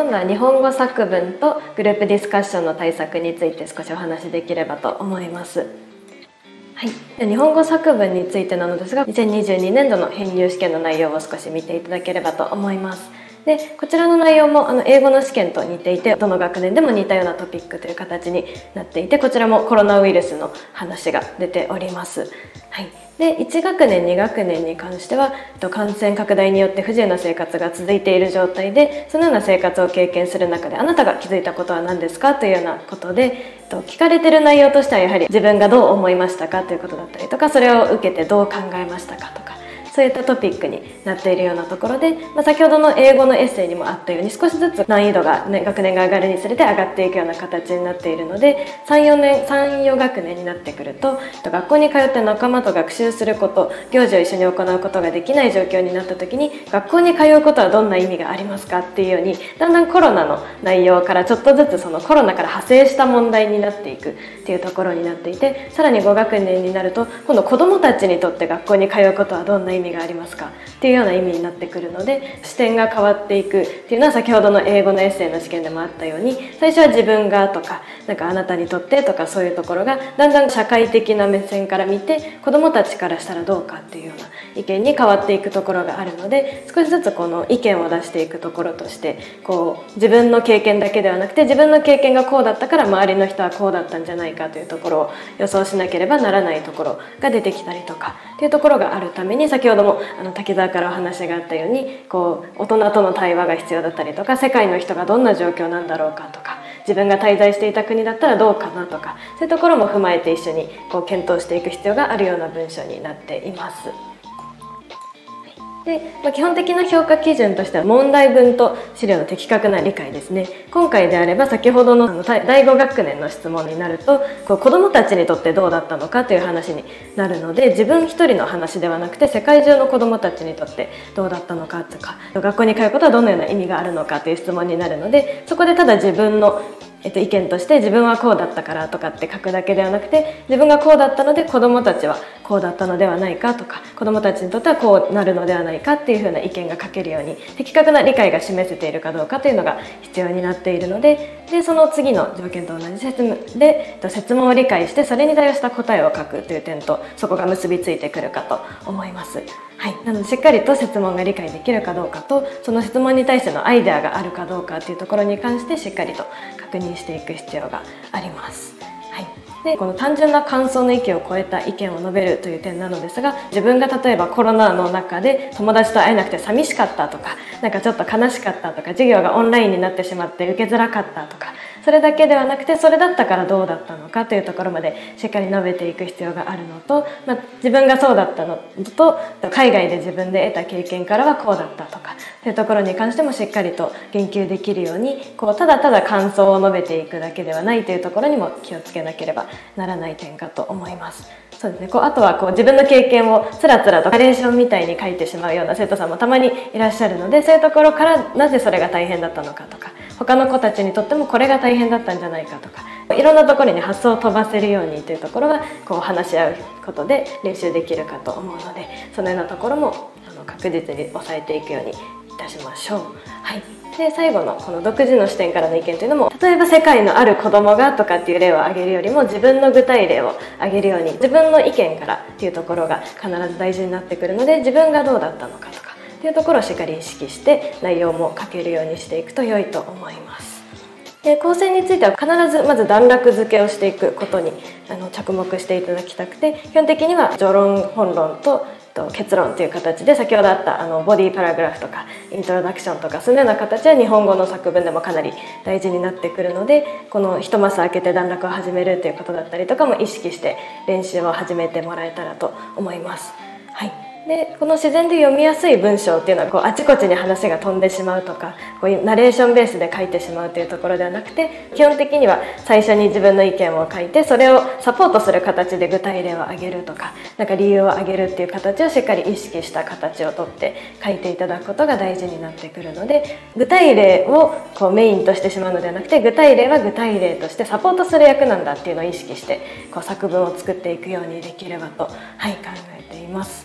今度は日本語作文とグループディスカッションの対策について少しお話しできればと思います。はい、日本語作文についてなのですが、2022年度の編入試験の内容を少し見ていただければと思います。でこちらの内容も英語の試験と似ていて、どの学年でも似たようなトピックという形になっていて、こちらもコロナウイルスの話が出ております。はい、で1学年2学年に関しては感染拡大によって不自由な生活が続いている状態で、そのような生活を経験する中であなたが気づいたことは何ですかというようなことで、聞かれている内容としてはやはり自分がどう思いましたかということだったりとか、それを受けてどう考えましたかとか、そういったトピックになっているようなところで、先ほどの英語のエッセイにもあったように少しずつ難易度が、学年が上がるにつれて上がっていくような形になっているので、3、4学年になってくると学校に通って仲間と学習すること、行事を一緒に行うことができない状況になった時に、学校に通うことはどんな意味がありますかっていうように、だんだんコロナの内容からちょっとずつそのコロナから派生した問題になっていくっていうところになっていて、さらに5学年になると今度子どもたちにとって学校に通うことはどんな意味がありますかっていうような意味になってくるので、視点が変わっていくっていうのは先ほどの英語のエッセイの試験でもあったように、最初は自分がとかあなたにとってとか、そういうところがだんだん社会的な目線から見て子どもたちからしたらどうかっていうような意見に変わっていくところがあるので、少しずつこの意見を出していくところとして、自分の経験だけではなくて、自分の経験がこうだったから周りの人はこうだったんじゃないかというところを予想しなければならないところが出てきたりとかっていうところがあるために、先ほども滝沢からお話があったように大人との対話が必要だったりとか、世界の人がどんな状況なんだろうかとか、自分が滞在していた国だったらどうかなとか、そういうところも踏まえて一緒に検討していく必要があるような文章になっています。で基本的な評価基準としては、問題文と資料の的確な理解ですね。今回であれば先ほどの第5学年の質問になると、子どもたちにとってどうだったのかという話になるので、自分一人の話ではなくて世界中の子どもたちにとってどうだったのかとか、学校に通うことはどのような意味があるのかという質問になるので、そこでただ自分の意見として自分はこうだったからとかって書くだけではなくて、自分がこうだったので子どもたちはこうだったのではないかとか、子どもたちにとってはこうなるのではないかっていうふうな意見が書けるように、的確な理解が示せているかどうかというのが必要になっているので、その次の条件と同じ設問を理解してそれに対応した答えを書くという点と、そこが結びついてくるかと思います。はい、なのでしっかりと設問が理解できるかどうかと、その質問に対してのアイデアがあるかどうかっていうところに関してしっかりと確認していく必要があります。はい、でこの単純な感想の域を超えた意見を述べるという点なのですが、自分が例えばコロナの中で友達と会えなくて寂しかったとか、ちょっと悲しかったとか、授業がオンラインになってしまって受けづらかったとか、それだけではなくて、それだったからどうだったのかというところまでしっかり述べていく必要があるのと、自分がそうだったのと、海外で自分で得た経験からはこうだったとかというところに関してもしっかりと言及できるように、ただただ感想を述べていくだけではないというところにも気をつけなければならない点かと思います。そうですね、あとは自分の経験をつらつらとナレーションみたいに書いてしまうような生徒さんもたまにいらっしゃるので、そういうところからなぜそれが大変だったのかとか、他の子たちにとってもこれが大変だったんじゃないかとか、いろんなところに発想を飛ばせるようにというところが話し合うことで練習できるかと思うので、そのようなところも確実に抑えていくようにいたしましょう。はい、で最後のこの独自の視点からの意見というのも、例えば世界のある子供がとかっていう例を挙げるよりも、自分の具体例を挙げるように、自分の意見からっていうところが必ず大事になってくるので、自分がどうだったのかとかっていうところをしっかり意識して内容も書けるようにしていくと良いと思います。で構成については必ずまず段落付けをしていくことに着目していただきたくて、基本的には序論、本論と結論という形で、先ほどあったボディーパラグラフとかイントロダクションとか、そのような形は日本語の作文でもかなり大事になってくるので、この一マス空けて段落を始めるということだったりとかも意識して練習を始めてもらえたらと思います。はい、でこの自然で読みやすい文章っていうのはあちこちに話が飛んでしまうとか、こういうナレーションベースで書いてしまうというところではなくて、基本的には最初に自分の意見を書いて、それをサポートする形で具体例を挙げるとか、理由を挙げるっていう形をしっかり意識した形をとって書いていただくことが大事になってくるので、具体例をメインとしてしまうのではなくて、具体例は具体例としてサポートする役なんだっていうのを意識して作文を作っていくようにできればと、考えています。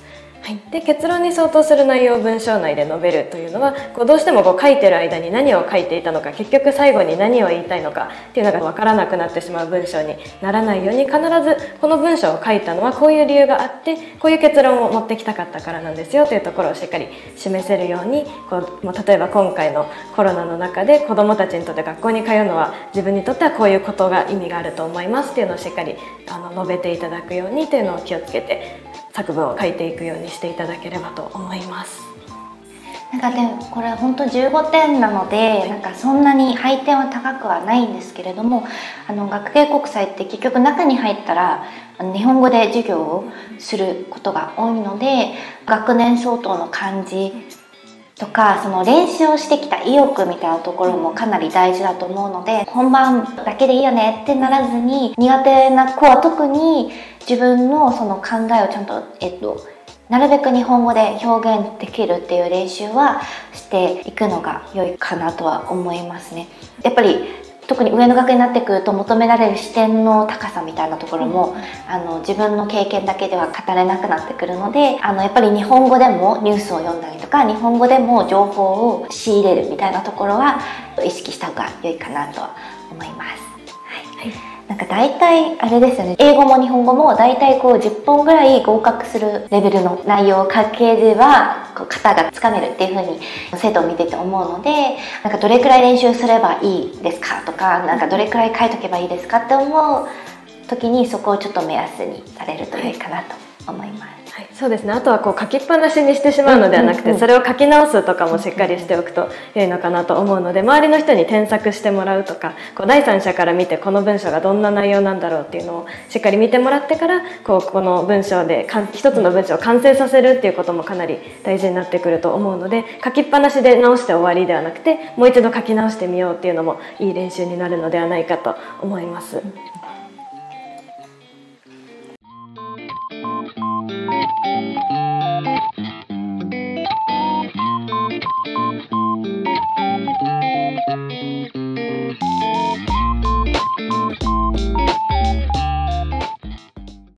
はい、で結論に相当する内容を文章内で述べるというのはどうしても書いてる間に何を書いていたのか、結局最後に何を言いたいのかっていうのが分からなくなってしまう文章にならないように、必ずこの文章を書いたのはこういう理由があってこういう結論を持ってきたかったからなんですよというところをしっかり示せるように、例えば今回のコロナの中で子どもたちにとって学校に通うのは自分にとってはこういうことが意味があると思いますっていうのをしっかり述べていただくようにというのを気をつけて作文を書いていくようにしていただければと思います。 でもこれ本当15点なので、そんなに配点は高くはないんですけれども、学芸国際って結局中に入ったら日本語で授業をすることが多いので、学年相当の漢字とかその練習をしてきた意欲みたいなところもかなり大事だと思うので、本番だけでいいよねってならずに、苦手な子は特に自分のその考えをちゃんとなるべく日本語で表現できるっていう練習はしていくのが良いかなとは思いますね。やっぱり特に上の学になってくると求められる視点の高さみたいなところも、自分の経験だけでは語れなくなってくるので、やっぱり日本語でもニュースを読んだりとか日本語でも情報を仕入れるみたいなところは意識した方が良いかなとは思います。はい、大体あれですよね、英語も日本語も大体10本ぐらい合格するレベルの内容を書ければ型がつかめるっていう風に生徒を見てて思うので、どれくらい練習すればいいですかとか、どれくらい書いとけばいいですかって思う時にそこをちょっと目安にされると良いかなと思います。 はい、そうですね。あとは書きっぱなしにしてしまうのではなくて、それを書き直すとかもしっかりしておくと良いのかなと思うので、周りの人に添削してもらうとか、第三者から見てこの文章がどんな内容なんだろうっていうのをしっかり見てもらってから、この文章で一つの文章を完成させるっていうこともかなり大事になってくると思うので、書きっぱなしで直して終わりではなくて、もう一度書き直してみようっていうのもいい練習になるのではないかと思います。